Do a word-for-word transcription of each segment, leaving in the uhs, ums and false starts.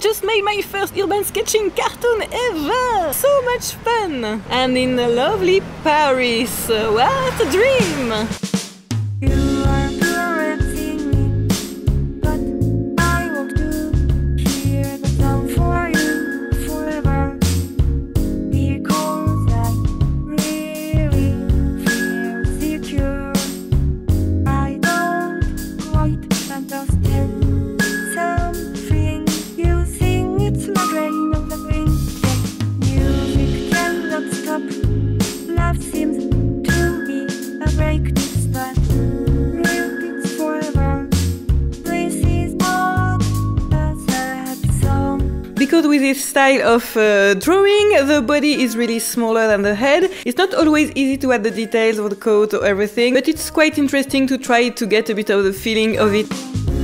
just made my first urban sketching cartoon ever! So much fun! And in a lovely Paris! What a dream! You are caressing me, but I want to hear the song for you forever, because I really feel secure. I don't quite understand something you sing, it's my brain of the wind. Music cannot stop, love seems to be a break that repeats forever. This is not a sad song. Because with this style of uh, drawing, the body is really smaller than the head. It's not always easy to add the details of the coat or everything, but it's quite interesting to try to get a bit of the feeling of it.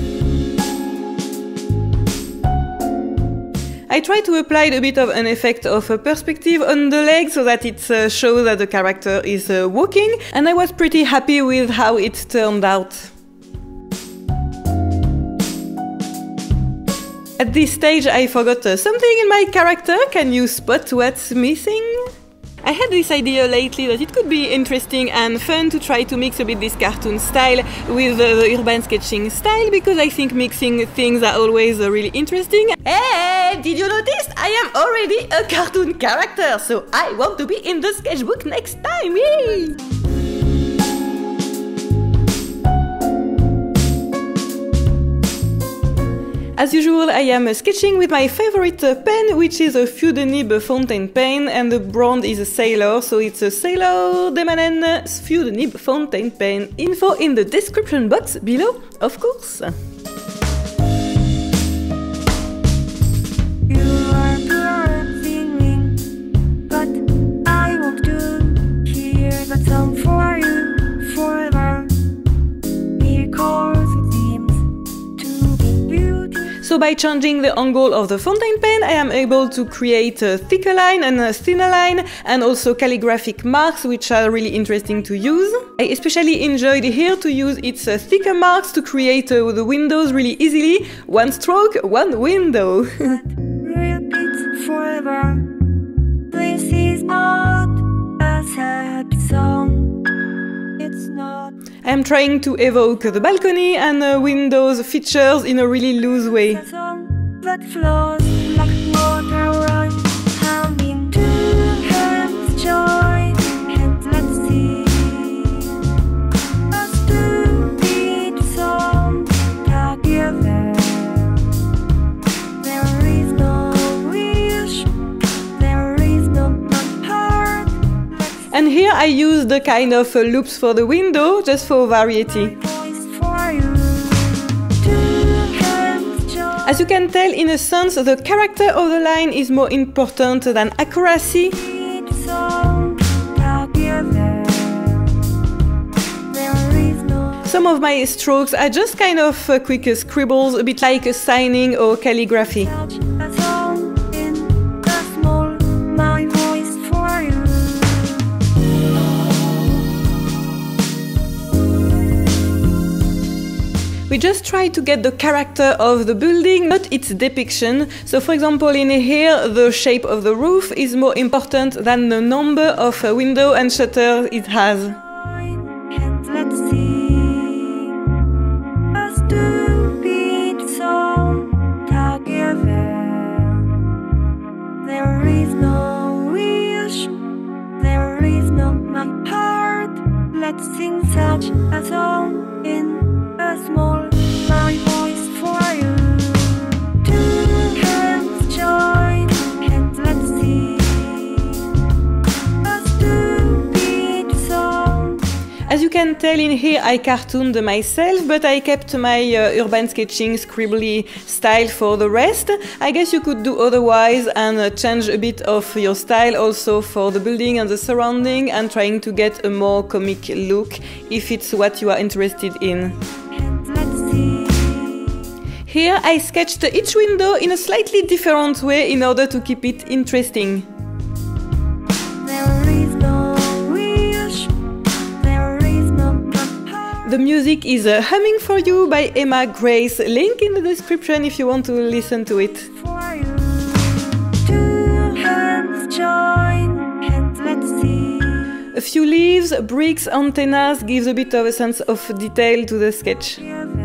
I try to apply a bit of an effect of a perspective on the leg so that it uh, shows that the character is uh, walking, and I was pretty happy with how it turned out. At this stage I forgot uh, something in my character. Can you spot what's missing? I had this idea lately that it could be interesting and fun to try to mix a bit this cartoon style with uh, the urban sketching style, because I think mixing things are always uh, really interesting. Hey, did you notice? I am already a cartoon character, so I want to be in the sketchbook next time! Yay! As usual, I am sketching with my favorite pen, which is a Feu de Nib fountain pen, and the brand is a Sailor, so it's a Sailor de Manen Feu de Nib fountain pen. Info in the description box below, of course. You are caressing me, but I want to hear that song for you forever, because it seems to be beautiful. So by changing the angle of the fountain pen, I am able to create a thicker line and a thinner line, and also calligraphic marks, which are really interesting to use. I especially enjoyed here to use its uh, thicker marks to create uh, the windows really easily. One stroke, one window. Repeats forever. This is not a sad song. It's not. I am trying to evoke the balcony and uh, windows features in a really loose way. A song that flows like water runs, humming two hands joy, and let's sing a stupid song together. There is no wish, there is no heart. And here I use the kind of uh, loops for the window, just for variety. Voice for you. Two hands joy. As you can tell, in a sense, the character of the line is more important than accuracy. Song together. There is no. Some of my strokes are just kind of uh, quick uh, scribbles, a bit like a signing or calligraphy. Touch a song in a small, my voice for you. We just try to get the character of the building, not its depiction. So for example, in here, the shape of the roof is more important than the number of uh, window and shutters it has. And let's sing a stupid song together. There is no wish, there is no my heart. Let's sing such a song in a small, my voice for you. Two hands join, and let's sing a stupid song. As you can tell, in here I cartooned myself, but I kept my uh, urban sketching scribbly style for the rest. I guess you could do otherwise and uh, change a bit of your style also for the building and the surrounding, and trying to get a more comic look if it's what you are interested in. And let's sing. Here I sketched each window in a slightly different way in order to keep it interesting. There is no wish, there is no heart. The music is uh, Humming for You by Emma Grace, link in the description if you want to listen to it. For Let's join hands, let's see. A few leaves, bricks, antennas gives a bit of a sense of detail to the sketch.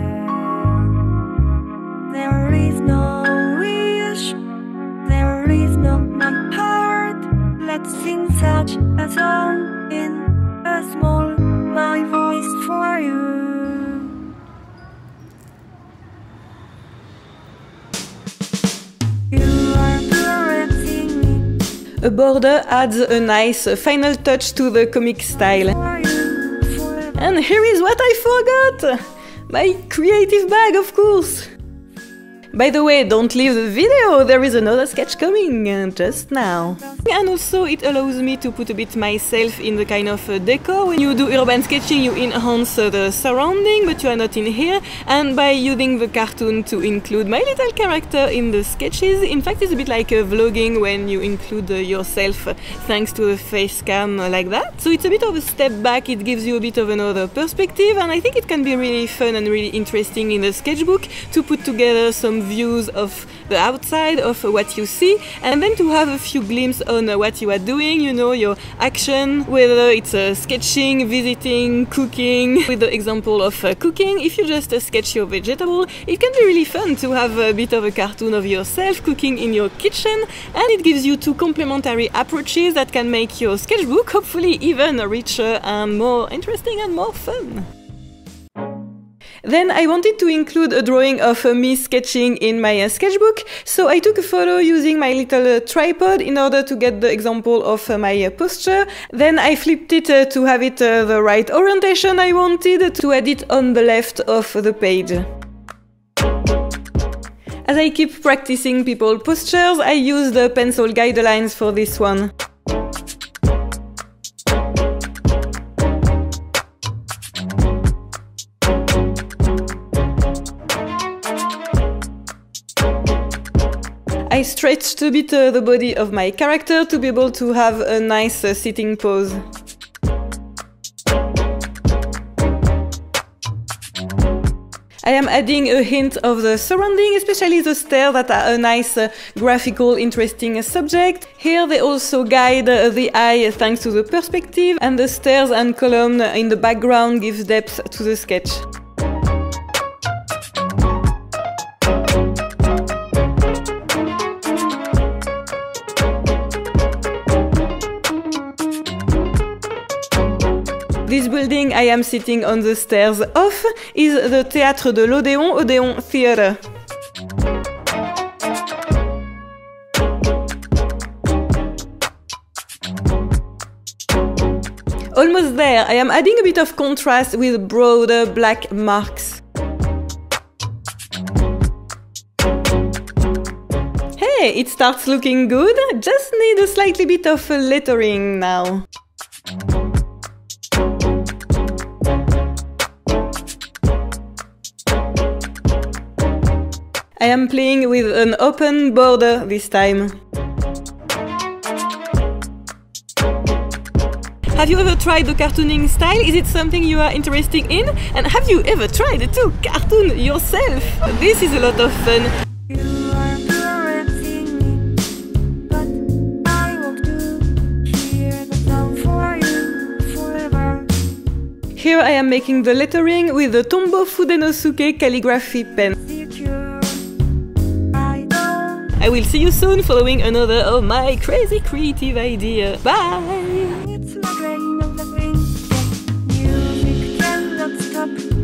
There is no wish, there is no my heart. Let's sing such a song in a small, my voice for you. You are caressing me A border adds a nice uh, final touch to the comic style. for you forever. And here is what I forgot! My creative bag, of course! By the way, don't leave the video, there is another sketch coming, uh, just now. And also it allows me to put a bit myself in the kind of uh, decor. When you do urban sketching, you enhance uh, the surrounding, but you are not in here. And by using the cartoon to include my little character in the sketches, in fact it's a bit like uh, vlogging when you include uh, yourself uh, thanks to the face cam uh, like that. So it's a bit of a step back, it gives you a bit of another perspective, and I think it can be really fun and really interesting in the sketchbook to put together some views of the outside of what you see, and then to have a few glimpses on what you are doing, you know, your action, whether it's uh, sketching, visiting, cooking. With the example of uh, cooking, if you just uh, sketch your vegetable, it can be really fun to have a bit of a cartoon of yourself cooking in your kitchen, and it gives you two complementary approaches that can make your sketchbook hopefully even richer and more interesting and more fun. Then I wanted to include a drawing of uh, me sketching in my uh, sketchbook, so I took a photo using my little uh, tripod in order to get the example of uh, my uh, posture. Then I flipped it uh, to have it uh, the right orientation I wanted, to add it on the left of the page. As I keep practicing people postures, I use the pencil guidelines for this one. I stretched a bit uh, the body of my character to be able to have a nice uh, sitting pose. I am adding a hint of the surrounding, especially the stairs that are a nice, uh, graphical, interesting uh, subject. Here they also guide uh, the eye thanks to the perspective, and the stairs and column in the background gives depth to the sketch. This building I am sitting on the stairs of is the Théâtre de l'Odéon, Odeon Theatre. Almost there, I am adding a bit of contrast with broader black marks. Hey, it starts looking good, just need a slightly bit of lettering now. I am playing with an open border this time. Have you ever tried the cartooning style? Is it something you are interested in? And have you ever tried to cartoon yourself? This is a lot of fun. You are caressing me, but I want to hear the sound for you forever. Here I am making the lettering with the Tombo Fudenosuke calligraphy pen. Secure, I know I will see you soon following another of my crazy creative idea. Bye! it's my brain of the thing. Music cannot stop.